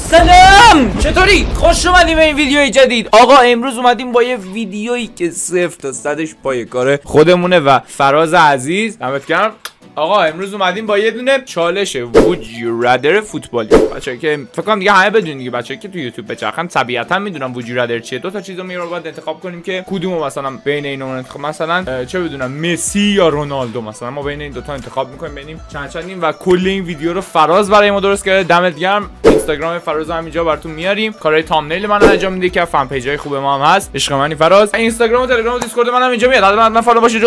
سلام، چطوری؟ خوش اومدیم به این ویدیوی جدید. آقا امروز اومدیم با یه ویدیویی که 0 تا 100ش پای کار خودمونه و فراز عزیز. دمت گرم. آقا امروز اومدیم با یه دونه چالش would you rather فوتبالی. بچه‌ها که فکر کنم دیگه همه بدونن دیگه، بچه‌ها که تو یوتیوب بچرخن طبیعتا میدونن would you rather چیه. دو تا چیزو باید انتخاب کنیم که کدومو مثلا بین اینا انتخاب، مثلا چه بدونم مسی یا رونالدو، مثلا ما بین این دو تا انتخاب می‌کنیم ببینیم چند و کل این ویدیو رو فراز برای ما درست کرده. دمت گرم. اینستاگرام فراز هم اینجا براتون میاریم. کارهای تامنیل من انجام میده که فن پیجای خوب ما هم هست. عشق منی فراز. اینستاگرام و تلگرام و دیسکورد منم اینجا میاد. حتما فالو باشید.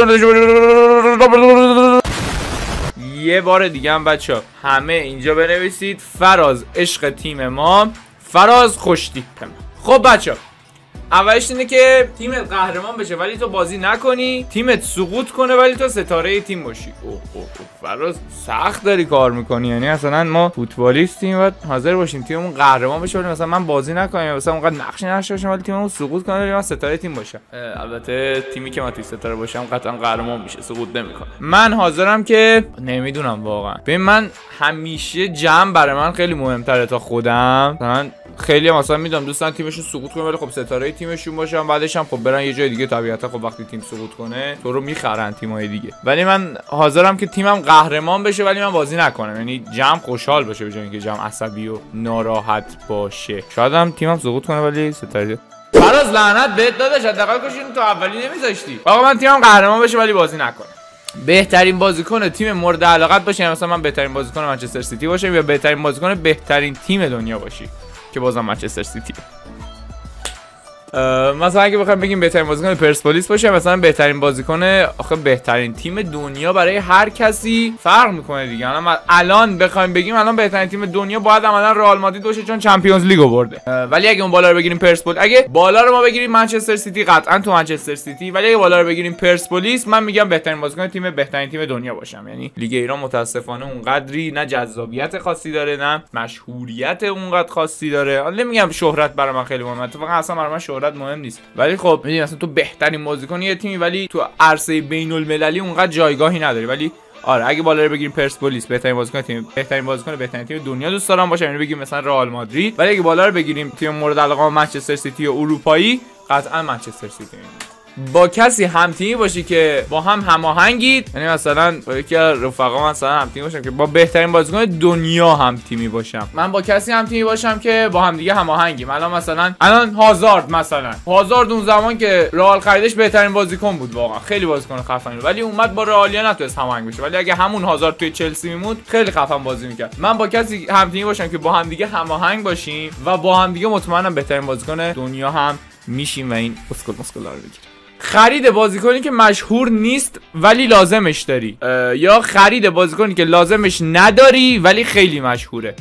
یه بار دیگه هم بچه‌ها همه اینجا بنویسید فراز عشق تیم ما، فراز خوش تیپ ما. خب بچه‌ها اولش اینه که تیمت قهرمان بشه ولی تو بازی نکنی، تیمت سقوط کنه ولی تو ستاره تیم باشی. اوه فراز سخت داری کار میکنی. یعنی مثلا ما فوتبالیستیم و حاضر باشیم تیممون قهرمان بشه ولی مثلا من بازی نکنم، مثلا اونقدر نقشی نداشته باشم ولی تیممون سقوط کنه ولی من ستاره تیم باشم. البته تیمی که من توی ستاره باشم قطعا قهرمان میشه، سقوط نمیکنه. من حاضرم که نمیدونم واقعا. ببین من همیشه جمع برای من خیلی مهمتره تا خودم. مثلا خیلی مثلا میدونم دوستان تیمشون سقوط کنه ولی خب ستاره تیمشون باشن، بعدش هم خب برن یه جای دیگه. طبیعتا خب وقتی تیم سقوط کنه تو رو میخرن تیمای دیگه. ولی من حاضرم که تیمم قهرمان بشه ولی من بازی نکنم، یعنی جمع خوشحال باشه به جای اینکه جمع عصبی و ناراحت باشه. شاید هم تیمم سقوط کنه ولی ستاره. فراز لعنت بهت داداش، حداقل کاشین تو اولی نمیذاشتی. آقا من تیمم قهرمان بشه ولی بازی نکنم. بهترین بازیکن تیم مورد علاقت باشه، مثلا من بهترین بازیکن منچستر سیتی باشم یا بهترین بازیکن بهترین تیم دنیا باشی که بازم منچستر سیتی. مثلا اگه بخوایم بگیم بهترین بازیکن پرسپولیس باشه، مثلا بهترین بازیکن آخه بهترین تیم دنیا برای هر کسی فرق میکنه دیگه. الان بخوایم بگیم الان بهترین تیم دنیا باید عملا رئال مادرید باشه چون چمپیونز لیگو برده. ولی اگه اون بالا رو بگیریم پرسپولیس، اگه بالا رو ما بگیریم منچستر سیتی قطعا تو منچستر سیتی، ولی اگه بالا رو بگیریم پرسپولیس من میگم بهترین بازیکن تیم بهترین تیم دنیا باشم. یعنی لیگ ایران متاسفانه اونقدری نه جذابیت خاصی داره نه مشهوریت اونقدر خاصی داره. حالا نمیگم شهرت برای من خیلی مهمه، اتفاقا اصلا برای من شهرت مهم نیست، ولی خب میدونی مثلا تو بهترین بازیکن یه تیمی ولی تو عرصه بین‌المللی اونقدر جایگاهی نداری. ولی آره اگه بالا رو بگیریم پرسپولیس بهترین بازیکن تیم بهترین تیم دنیا دوست دارم باشه، یعنی بگیم مثلا رئال مادرید. ولی اگه بالا رو بگیریم تیم مورد علاقه منچستر سیتی و اروپایی، قطعا منچستر سیتی. با کسی هم‌تیمی باشی که با هم هماهنگید، یعنی مثلا با یکی از رفقا مثلا هم‌تیمی باشم که با بهترین بازیکن دنیا هم‌تیمی باشم. من با کسی هم‌تیمی باشم که با هم دیگه هماهنگیم. الان هازارد اون زمان که رئال خریدش بهترین بازیکن بود، واقعا خیلی بازیکن خفنی بود، ولی اومد با رئالیا نتونست هماهنگ بشه. ولی اگه همون هازارد توی چلسی میموند خیلی خفن بازی می‌کرد. من با کسی هم‌تیمی باشم که با هم دیگه هماهنگ باشیم و با هم دیگه مطمئنم بهترین بازیکن دنیا هم میشیم و این مسکلا رو بگیریم. خرید بازیکنی که مشهور نیست ولی لازمش داری، یا خرید بازیکنی که لازمش نداری ولی خیلی مشهوره.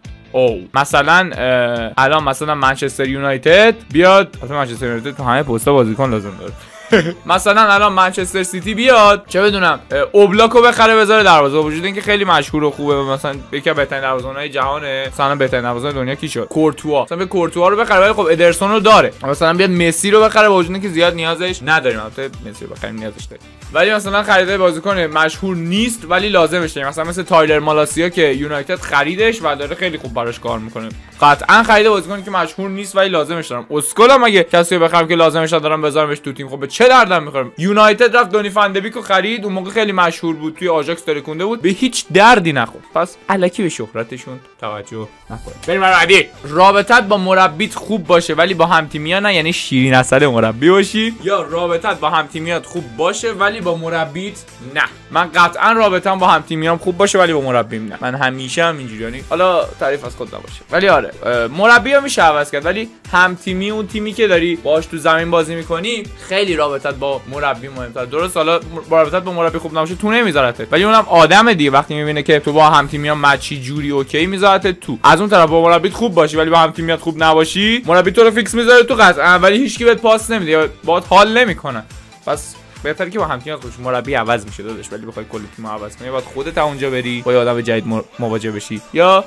مثلا الان مثلا منچستر یونایتد بیاد، اصلا منچستر یونایتد تو همه پست‌ها بازیکن لازم داره. مثلا الان منچستر سیتی بیاد چه بدونم اوبلاکو بخره بذاره دروازه، وجود اینکه خیلی مشهور و خوبه، مثلا یکی از بهترین دروازه‌بان‌های جهانه، مثلا بهترین دروازه‌بان دنیا کی شد؟ کورتوا. مثلا به کورتوا رو بخره ولی خب ادرسون رو داره. مثلا بیاد مسی رو بخره، وجود اینکه زیاد نیازش نداریم، البته مسی رو بخریم نیازش داریم. ولی مثلا خرید بازیکن مشهور نیست ولی لازمش داریم، مثلا تایلر مالاسیا که یونایتد خریدش و داره خیلی خوب براش کار میکنه. قطعا خرید بازیکنی که مشهور نیست ولی لازمش دارم. اسکلم اگه کسی رو بخرم که لازمش دارم بذارمش تو تیم، خب به چه دردم میخوره؟ یونایتد رفت دونی فندبیکو خرید، اون موقع خیلی مشهور بود، توی آژاکس ترکونده بود، به هیچ دردی نخورد. پس الکی به شهرتشون توجه نکنید. بریم بعدی. رابطت با مربیت خوب باشه ولی با هم‌تیمی‌ها نه، یعنی شیرین عسل مربی باشی، یا رابطت با هم‌تیمیات خوب باشه ولی با مربیت نه. من قطعا رابطه‌ام با هم‌تیمیام خوب باشه ولی با مربیم نه. من همیشه هم اینجوری، یعنی حالا تعریف از خود نباشه ولی آره مربیو میشه عوض کرد، ولی هم‌تیمی اون تیمی که داری باهاش تو زمین بازی می‌کنی خیلی رابطت با مربی مهم‌تره. درست حالا رابطت با مربی خوب نباشه تو نمیذارته، ولی اونم آدم دیگه وقتی میبینه که تو با هم‌تیمیام مچی جوری اوکی میذارته تو. از اون طرف با مربیت خوب باشی ولی با هم‌تیمیات خوب نباشی، مربی تو رو فیکس میذاره تو قطعا، ولی هیچکی بهت پاس نمیده، باهات حال نمیکنه. پس بهتره که با هم‌تیمیات خوش مربی عوض میشه داداش، ولی بخوای کل تیمو عوض کنی باید خودت اونجا بری با یه آدم جدید مواجه بشی، یا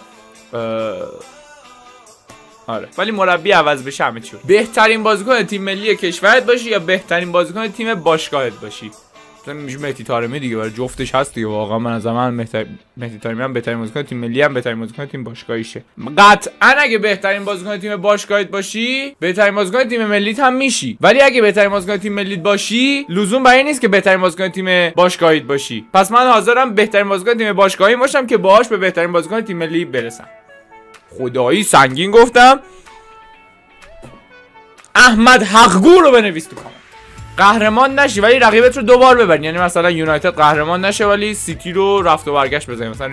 آره ولی مربی عوض بشه همه چی. بهترین بازیکن تیم ملی کشورت باشی یا بهترین بازیکن تیم باشگاهت باشی؟ مثلا میشه مهدی طارمی دیگه، برای جفتش هست دیگه. واقعا من از من مهدی طارمی هم بهترین بازیکن تیم ملی هم بهترین بازیکن تیم باشگاهیشه. قطعا اگه بهترین بازیکن تیم باشگاهیت باشی بهترین بازیکن تیم ملیت هم میشی، ولی اگه بهترین بازیکن تیم ملیت باشی لزوم برای نیست که بهترین بازیکن تیم باشگاهیت باشی. پس من حاضرم بهترین بازیکن تیم باشگاهی باشم که باهاش به بهترین بازیکن تیم ملی برسم. خدایی سنگین گفتم. احمد حقگو رو بنویس تو کامنت. قهرمان نشی ولی رقیبت رو 2 بار ببرین، یعنی مثلا یونایتد قهرمان نشه ولی سیتی رو رفت و برگشت بزنه، مثلا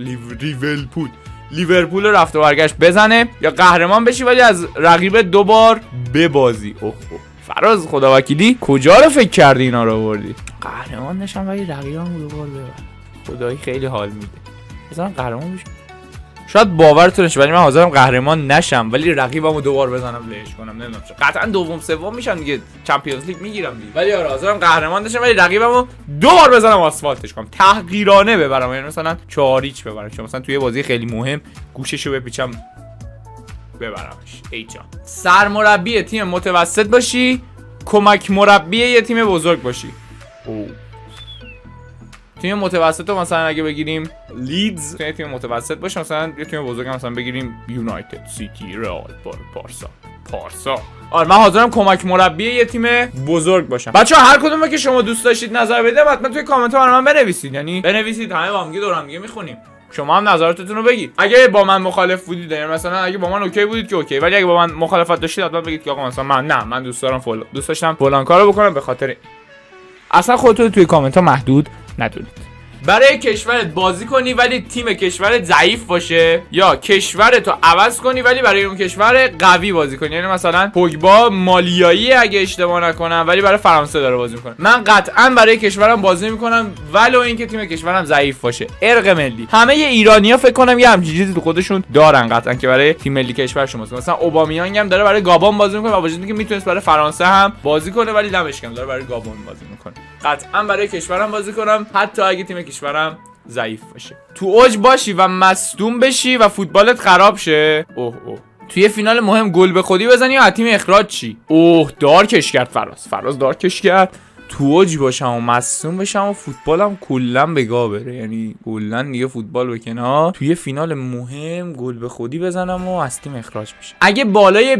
لیورپول رو رفت و برگشت بزنه، یا قهرمان بشی ولی از رقیب 2 بار ببازی. اوه فراز خدا وکیلی کجا رو فکر کردی اینا رو آوردی؟ قهرمان نشم ولی رقیبم 2 بار ببر. خدایی خیلی حال میده. مثلا قهرمان بشم شاید باورتون نشه ولی من حاضرم قهرمان نشم ولی رقیبمو 2 بار بزنم لهش کنم. نمیدونم چرا، قطعا دوم سوم میشم دیگه، چمپیونز لیگ میگیرم دیگه، ولی آره حاضرم قهرمان نشم ولی رقیبمو 2 بار بزنم آسفالتش کنم، تحقیرانه ببرم، یعنی مثلا 4-0 ببرم، چون مثلا توی بازی خیلی مهم گوششو بپیچم ببرمش. ای جان. سرمربی تیم متوسط باشی، کمک مربی یه تیم بزرگ باشی. تیم متوسط رو مثلا اگه بگیریم لیدز، تیم متوسط باشه، مثلا یه تیم بزرگ مثلا بگیریم یونایتد، سیتی، رئال، پارسا. آره من حاضرم کمک مربی یه تیم بزرگ باشم. بچه‌ها هر کدومو که شما دوست داشتید نظر بده حتما توی کامنت ها برام بنویسید، یعنی بنویسید همه با هم دیگه دور هم دیگه میخونیم. شما هم نظراتتون رو بگید. اگه با من مخالف بودید، یعنی مثلا اگه با من اوکی بودید که اوکی، ولی اگه با من مخالفت داشتید حتما بگید که آقا مثلا من دوست داشتم فلان کارو بکنم به خاطر اصلا خودتون توی کامنت ها محدود ندونید. برای کشورت بازی کنی ولی تیم کشورت ضعیف باشه، یا کشورتو عوض کنی ولی برای اون کشور قوی بازی کنی، یعنی مثلا پوگبا مالیایی اگه اشتباه نکنم ولی برای فرانسه داره بازی میکنه، من قطعا برای کشورم بازی میکنم ولو اینکه تیم کشورم ضعیف باشه. ارق ملی همه ایرانی‌ها فکر کنم یه همچین چیزی تو خودشون دارن قطعا که برای تیم ملی کشورشون مثلا اوبامیانگ هم داره برای گابون بازی میکنه و وجود اینکه میتونست برای فرانسه هم بازی کنه ولی دمش گرم داره برای گابون بازی میکنه. قطعا برای کشورم بازی کنم حتی اگه تیم کشورم ضعیف باشه. تو اوج باشی و مصدوم بشی و فوتبالت خراب شه، توی فینال مهم گل به خودی بزنی یا از تیم اخراج چی؟ دارکش کرد فراز دارکش کرد. تو اوج باشم و مصدوم بشم و فوتبالم کلا به گا بره، یعنی کلا دیگه فوتبال به کنار، توی فینال مهم گل به خودی بزنم و از تیم اخراج بشم. اگه بالای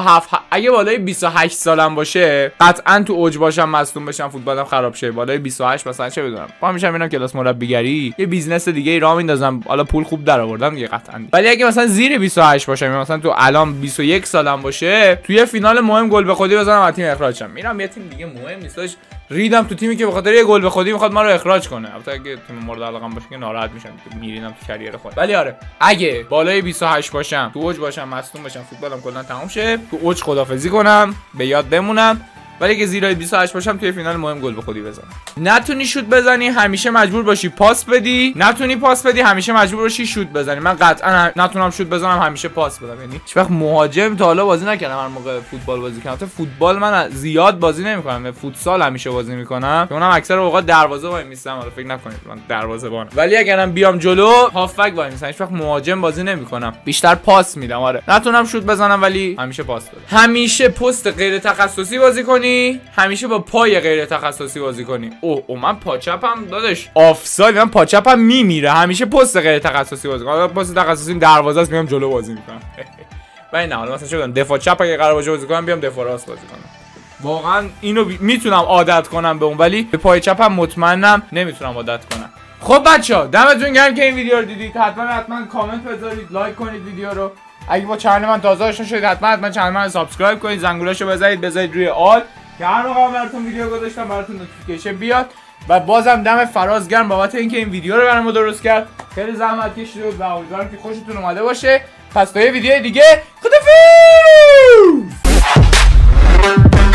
28 سالم باشه قطعا تو اوج باشم مصدوم بشم فوتبالم خراب شه. بالای 28 مثلا چه بدونم پا میشم اینم کلاس مربیگری یه بیزنس دیگه ای راه میندازم، حالا پول خوب درآوردم دیگه قطعا. ولی اگه مثلا زیر 28 باشم، مثلا تو الان 21 سالم باشه، توی فینال مهم گل به خودی بزنم از تیم اخراج شم، میرم یه تیم دیگه مهم نیستش ریدم تو تیمی که به خاطر یه گل به خودی میخواد ما رو اخراج کنه. البته اگه تیم مورد علاقه باشه که ناراحت میشم که میرینم تو کریر خودم. ولی آره اگه بالای 28 باشم، تو اوج باشم، مصدوم باشم، فوتبالم کلا تمام شه، تو اوج خدافظی کنم، به یاد بمونم. ولی اگه زیرای 28 باشم توی فینال مهم گل به خودی بزنم. نتونی شوت بزنی همیشه مجبور باشی پاس بدی، نتونی پاس بدی همیشه مجبور باشی شوت بزنی. من قطعا نتونم شوت بزنم همیشه پاس بدم، یعنی هیچ وقت مهاجم تا حالا بازی نکردم. هر موقع فوتبال بازی کردم، فوتبال من زیاد بازی نمی‌کنم، فوتسال همیشه بازی می‌کنم که اونم اکثر اوقات دروازه وای میستم. حالا فکر نکنید من دروازه‌بانم، ولی اگرم بیام جلو هافبک وای میستم. هیچ وقت مهاجم بازی نمی‌کنم، بیشتر پاس میدم. آره نتونم شوت بزنم ولی همیشه پاس بدم. همیشه پست غیر تخصصی بازی کنی، همیشه با پای غیر تخصصی بازی کنی. من پاچپم داداش آفساید، من پاچپم میمیره. همیشه پست غیر تخصصی بازی کنم. پست تخصصی دروازه است میام جلو بازی میکنم. ولی نه حالا مثلا چه بدونم دفاع چپ اگه قرار باشه بازی کنم بیام دفاع راست بازی کنم. واقعا اینو میتونم عادت کنم به اون، ولی به پای چپم مطمئنم نمیتونم عادت کنم. خب بچه‌ها دمتون گرم که این ویدیو رو دیدید. حتما کامنت بذارید، لایک کنید ویدیو رو. اگه با چنل من تازه آشنا شدید حتما چنل من رو سابسکرایب کنید، زنگوله‌شو بزنید روی آل که هر موقع براتون ویدیو گذاشتم براتون نوتیفیکیشن بیاد. و بازم دم فراز گرم بابت اینکه این ویدیو رو برام درست کرد. خیلی زحمت کشیده و امیدوارم که خوشتون اومده باشه. پس تا یه ویدیو دیگه خدافظ.